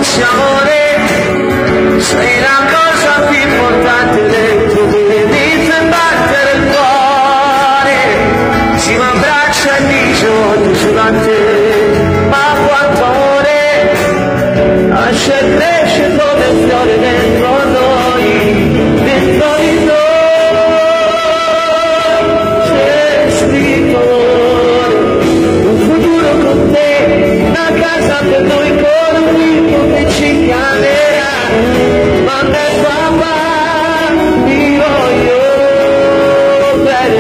fossi amore, sei la cosa più importante dentro di me, mi fai battere il cuore, si mi abbraccia e dice voglio solo a te, ma quanto amore, lascia crescere come fiore dentro noi, dentro di noi. Per noi con un ritmo che ci chiamerà, mamma e papà, ti voglio bene,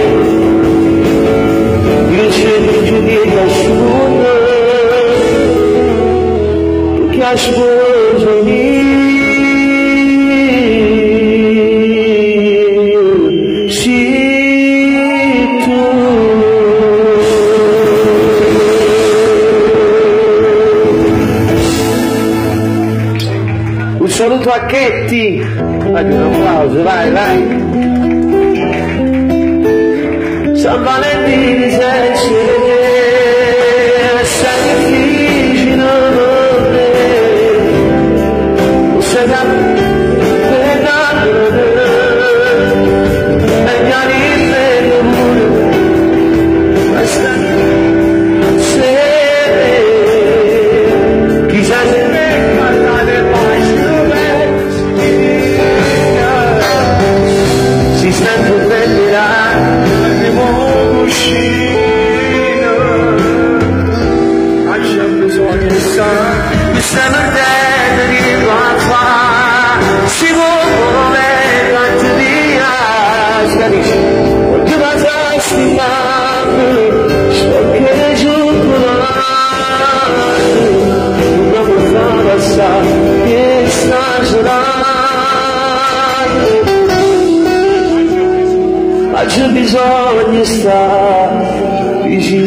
io cerco giù di casciuto, che ascolto un saluto a Chetti, fagli un applauso, vai, vai. San Valentino sacrifici non mi stanno dentro di tua si muove quanto via scarisce voglio passarsi mano sciogliere giù una portata passata che sta gelando ma c'è bisogno di stare vicino